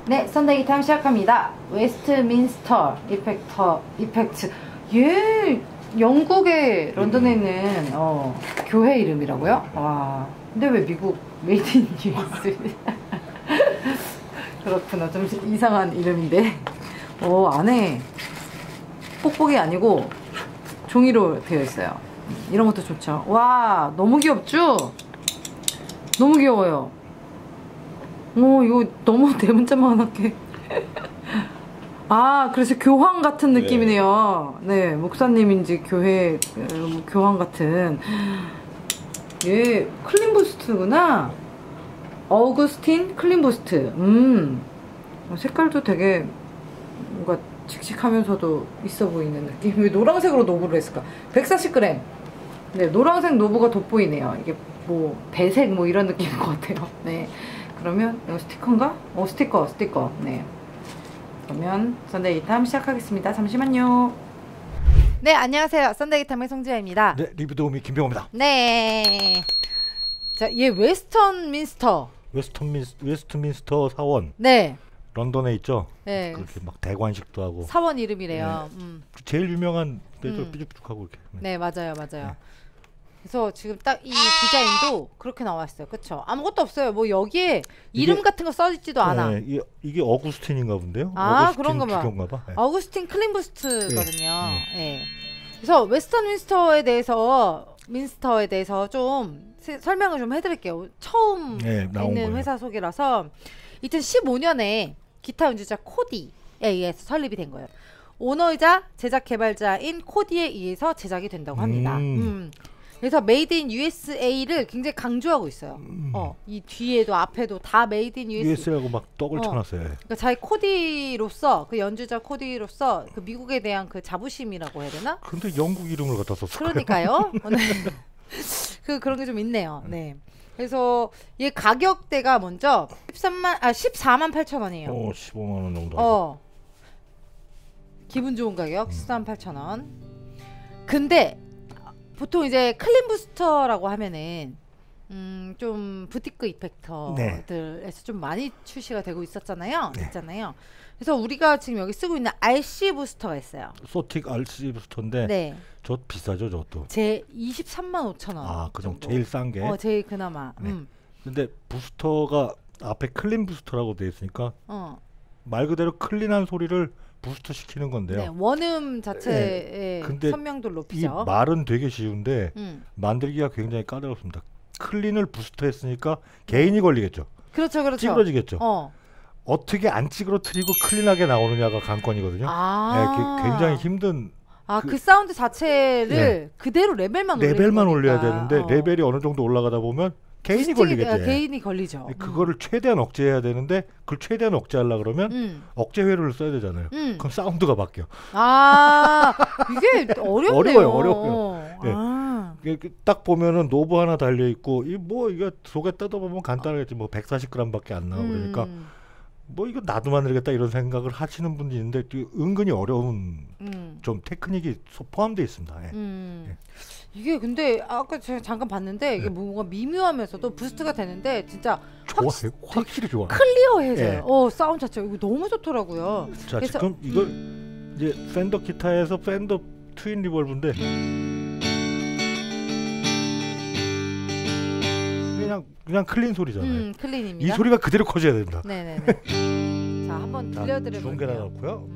네, 썬데이 기타임 시작합니다. 웨스트민스터 이펙트. 얘 영국의 런던에 있는 교회 이름이라고요? 와, 근데 왜 미국 메이드 인 US? 그렇구나, 좀 이상한 이름인데. 안에 뽁뽁이 아니고 종이로 되어 있어요. 이런 것도 좋죠. 와, 너무 귀엽죠? 너무 귀여워요. 이거 너무 대문자만하게. 아, 그래서 교황 같은 느낌이네요. 네, 목사님인지 교황 같은. 얘 클린부스트구나. 어구스틴 클린부스트. 색깔도 되게 뭔가 칙칙하면서도 있어 보이는 느낌. 왜 노란색으로 노브를 했을까? 140g. 네, 노란색 노브가 돋보이네요. 이게 뭐 배색 뭐 이런 느낌인 것 같아요. 네. 그러면 이거 스티커인가? 스티커. 네. 그러면 썬데이 기타임 시작하겠습니다. 잠시만요. 네, 안녕하세요. 썬데이 기타임의 송지아입니다. 네, 리뷰 도우미 김병호입니다. 네. 자, 얘 웨스트민스터 사원. 네. 런던에 있죠. 네. 그렇게 막 대관식도 하고. 사원 이름이래요. 네. 제일 유명한 데도 삐죽삐죽하고 이렇게. 네, 맞아요. 네. 그래서 지금 딱 이 디자인도 그렇게 나왔어요. 그쵸? 아무것도 없어요. 뭐 여기에 이름 같은 거 써있지도 않아. 네, 이게 어구스틴인가 본데요? 아, 그런가 봐. 네. 어구스틴 클린부스트거든요. 네. 그래서 웨스턴민스터에 대해서 좀 설명을 좀 해드릴게요. 처음 있는 회사 소개라서 2015년에 기타 연주자 코디에 의해서 설립이 된 거예요. 오너이자 제작 개발자인 코디에 의해서 제작이 된다고 합니다. 그래서 메이드 인 USA를 굉장히 강조하고 있어요. 이 뒤에도 앞에도 다 메이드 인 USA라고 막 떡을 쳐놨어요. 그러니까 자기 코디로서, 그 연주자 코디로서 그 미국에 대한 그 자부심이라고 해야 되나? 근데 영국 이름을 갖다 썼어요. 그러니까요. 그런 게 좀 있네요. 네. 그래서 얘 가격대가 먼저 14만 8천 원이에요. 15만 원 정도. 기분 좋은 가격 14만 8천 원. 근데 보통 이제 클린부스터라고 하면은 좀 부티크 이펙터들에서 좀 많이 출시가 되고 있었잖아요. 있잖아요. 그래서 우리가 지금 여기 쓰고 있는 RC 부스터가 있어요. 소틱 RC 부스터인데 저 비싸죠, 저것도. 제 23만 5천 원. 아, 그 정도 제일 싼 게. 제일 그나마. 근데 부스터가 앞에 클린 부스터라고 돼 있으니까 말 그대로 클린한 소리를 부스터 시키는 건데요. 네, 원음 자체의 선명도를 높이죠. 이 말은 되게 쉬운데 만들기가 굉장히 까다롭습니다. 클린을 부스터했으니까 개인이 걸리겠죠. 그렇죠. 찌그러지겠죠. 어떻게 안 찌그러뜨리고 클린하게 나오느냐가 관건이거든요. 네, 굉장히 힘든. 그 사운드 자체를 그대로 레벨만 올려야 되는데 레벨이 어느 정도 올라가다 보면 개인이 걸리겠죠. 개인이 걸리죠. 그거를 최대한 억제해야 되는데 그걸 최대한 억제하려고 그러면 억제 회로를 써야 되잖아요. 그럼 사운드가 바뀌어. 이게 어렵네요. 어려워요. 딱 보면은 노브 하나 달려 있고 이게 속에 뜯어보면 간단하겠지. 뭐 140g밖에 안 나오고 그러니까 뭐 이거 나도 만들겠다 이런 생각을 하시는 분이 있는데 은근히 어려운 좀 테크닉이 포함되어 있습니다. 이게 근데 아까 제가 잠깐 봤는데 이게 뭔가 미묘하면서도 부스트가 되는데 진짜 확실히 좋아요. 클리어해져요. 사운드 자체가 이거 너무 좋더라고요. 자, 지금 이걸 이제 팬더 기타에서 팬더 트윈 리벌브인데 그냥 클린 소리잖아요. 클린입니다. 이 소리가 그대로 커져야 됩니다. 네네네. 자, 한번 들려드려볼게요. 좋은 게 나왔고요.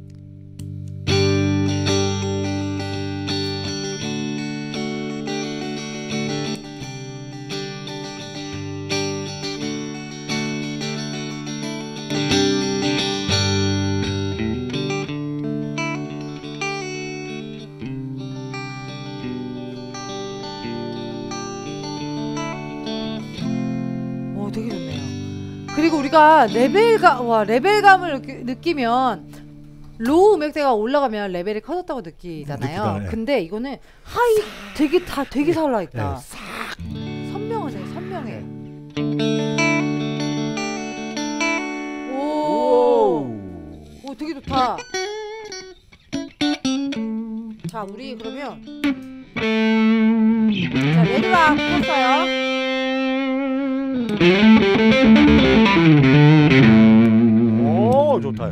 되게 좋네요. 그리고 우리가 레벨감을 느끼면 로우 음역대가 올라가면 레벨이 커졌다고 느끼잖아요. 근데 이거는 되게 살아있다. 선명해. 오, 되게 좋다. 자, 우리 그러면 레드락 켰어요. 좋다.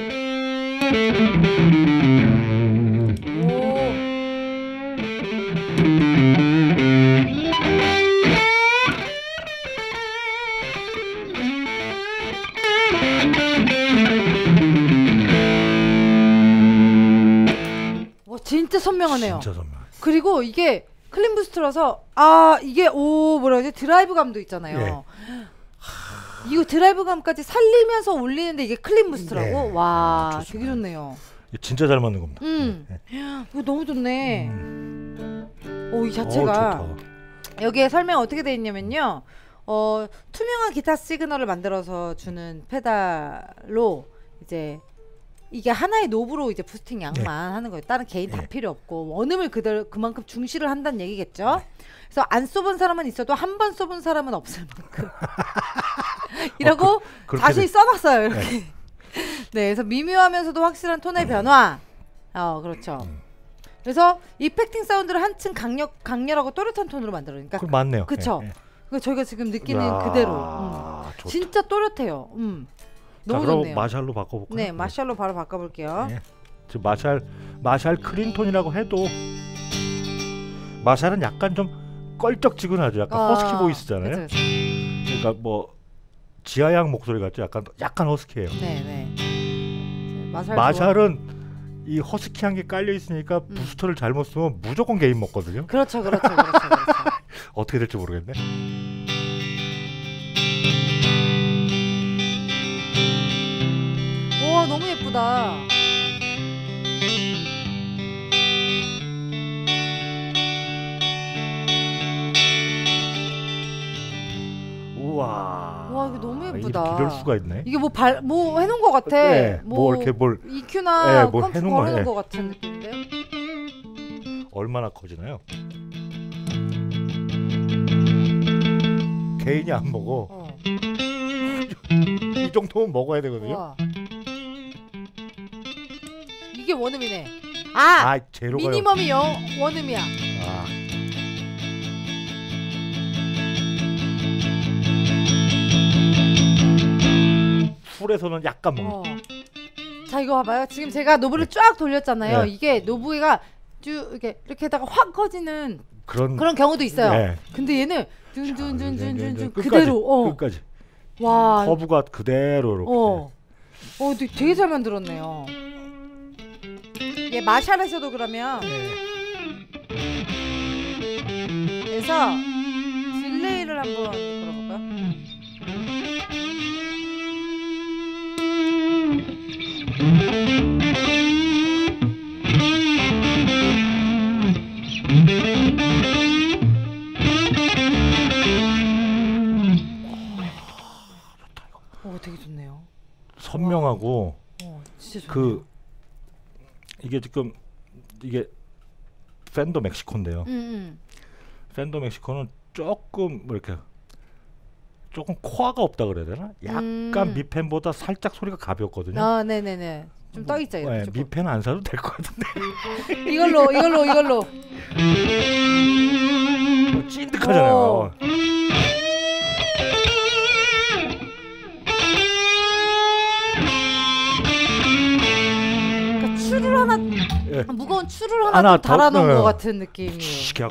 와 진짜 선명하네요. 진짜 선명. 그리고 이게 클린 부스트라서 이게 뭐라 그러지? 드라이브감도 있잖아요. 네. 이거 드라이브감까지 살리면서 올리는데 이게 클린 부스트라고? 네. 와 되게 좋네요. 진짜 잘 맞는 겁니다. 이거 너무 좋네. 이 자체가 여기에 설명 어떻게 돼 있냐면요. 투명한 기타 시그널을 만들어서 주는 페달로 이제 이게 하나의 노브로 이제 부스팅 양만 하는 거예요. 다른 개인 다 필요 없고 원음을 그대로 그만큼 중시를 한다는 얘기겠죠. 그래서 안 써본 사람은 있어도 한 번 써본 사람은 없을 만큼 이라고 자세히 써놨어요. 이렇게. 네, 그래서 미묘하면서도 확실한 톤의 변화. 그렇죠. 그래서 이펙팅 사운드를 한층 강렬하고 또렷한 톤으로 만들어니까. 그 맞네요. 그렇죠. 저희가 지금 느끼는 그대로. 진짜 또렷해요. 너무 좋네요. 마샬로 바꿔볼까요? 네, 마샬로 바로 바꿔볼게요. 네. 지금 마샬 클린톤이라고 해도 마샬은 약간 좀 껄쩍지근하죠. 약간 허스키 보이스잖아요. 그쵸. 그러니까 뭐 지하양 목소리 같죠. 약간 허스키해요. 네. 마샬은 이 허스키한 게 깔려 있으니까 부스터를 잘못 쓰면 무조건 게임 먹거든요. 그렇죠. 어떻게 될지 모르겠네. 와 너무 예쁘다. 우와. 와 이거 너무 예쁘다. 이럴 수가 있네. 이게 뭐 해놓은 것 같아. 네, 뭐 이렇게 EQ나 뭘 컴프 걸어놓은 것 같은 느낌인데요. 얼마나 커지나요? 개인이 안 먹어. 이 정도면 먹어야 되거든요. 우와. 이게 원음이네. 제로가 미니멈이 원음이야. 풀에서는 약간 먹는. 자 이거 봐봐요. 지금 제가 노브를 쫙 돌렸잖아요. 네. 이게 노브가 쭉 이렇게다가 확 커지는 그런 경우도 있어요. 네. 근데 얘는 둔둔둔둔둔 그대로 끝까지. 와 커브가 그대로 이렇게. 되게 잘 만들었네요. 얘 마샬에서도 그러면 그래서 딜레이를 한번 걸어볼까요? 되게 좋네요. 선명하고 진짜 좋네요. 이게 지금 이게 펜더 멕시코인데요. 펜더 멕시코는 조금 조금 코어가 없다 그래야 되나? 약간 미펜보다 살짝 소리가 가볍거든요. 네네네. 좀 떠 있죠. 미펜 안 사도 될 것 같은데. 이걸로. 찐득하잖아요. 추를 하나 무거운 추를 하나 더 달아놓은 것 같은 느낌이에요.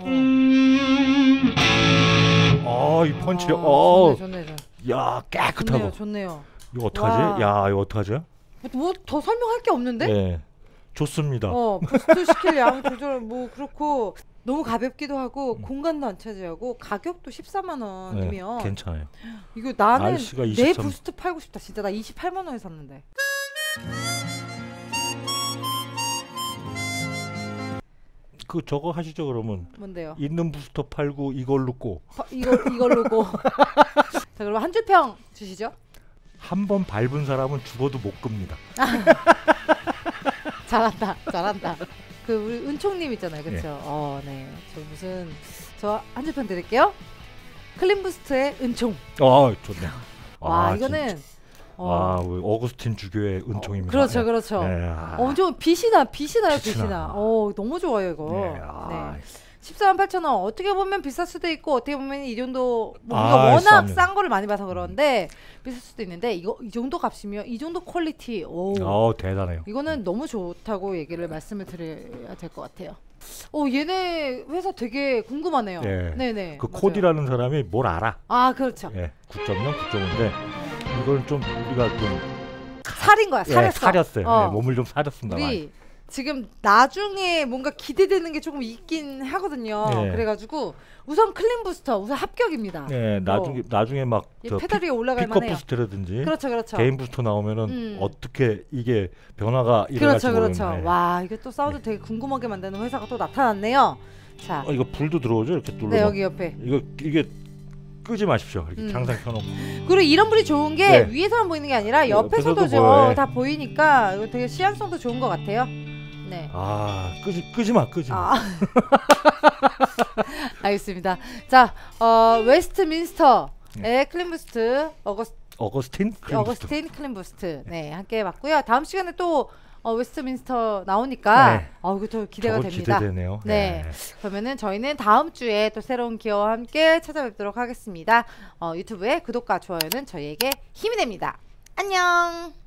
이 펀치력. 좋네. 야 깨끗하고. 좋네요. 이거 어떡하지? 이거 어떡하지? 뭐 더 설명할 게 없는데? 네, 좋습니다. 부스트 시킬 양 조절 그렇고 너무 가볍기도 하고 공간도 안 차지하고 가격도 14만 원이면 괜찮아요. 이거 나는 내 23... 부스트 팔고 싶다. 진짜 나 28만 원에 샀는데. 저거 하시죠 그러면. 뭔데요? 있는 부스터 팔고 이걸로 꼬. 이걸로 꼬. 자 그럼 한 줄 평 주시죠. 한 번 밟은 사람은 죽어도 못 끕니다. 잘한다. 우리 은총님 있잖아요, 그렇죠? 네. 저 한 줄 평 드릴게요. 클린 부스트의 은총. 좋네. 이거는 우리 어구스틴 주교의 은총입니다. 그렇죠. 네, 엄청 빛이 나요. 너무 좋아요 이거. 네. 148,000원 어떻게 보면 비쌀 수도 있고 어떻게 보면 이 정도 뭐 우리가 워낙 싼 거를 많이 봐서 그런데 비쌀 수도 있는데 이거 이 정도 값이면 이 정도 퀄리티 대단해요. 이거는 너무 좋다고 얘기를 말씀을 드려야 될 것 같아요. 얘네 회사 되게 궁금하네요. 네. 네네. 그 맞아요. 코디라는 사람이 뭘 알아. 그렇죠. 예, 9.0, 9.5인데 이걸 좀 우리가 좀 살인 거야. 사렸어요. 몸을 좀 사렸습니다. 우리 지금 나중에 뭔가 기대되는 게 조금 있긴 하거든요. 그래가지고 우선 클린 부스터 우선 합격입니다. 네, 나중에 막 페달 위에 올라갈 만해요. 픽업 부스터라든지 그렇죠. 개인 부스터 나오면은 어떻게 이게 변화가 일어날지 그렇죠. 모르겠네. 와, 이게 또 사운드 되게 궁금하게 만드는 회사가 또 나타났네요. 자, 이거 불도 들어오죠? 이렇게 눌러서. 네, 여기 옆에. 이게 끄지 마십시오. 이렇게 항상 켜놓고. 그리고 이런 불이 좋은 게 위에서만 보이는 게 아니라 옆에서도 다 보이니까 이거 되게 시향성도 좋은 것 같아요. 네. 끄지 마. 알겠습니다. 자, 웨스트민스터의 클린 부스트 어거스틴 클린 부스트 네 함께 해봤고요. 다음 시간에 또 웨스트민스터 나오니까 이거 더 기대가 됩니다. 기대되네요. 네. 그러면은 저희는 다음 주에 또 새로운 기어와 함께 찾아뵙도록 하겠습니다. 유튜브에 구독과 좋아요는 저희에게 힘이 됩니다. 안녕.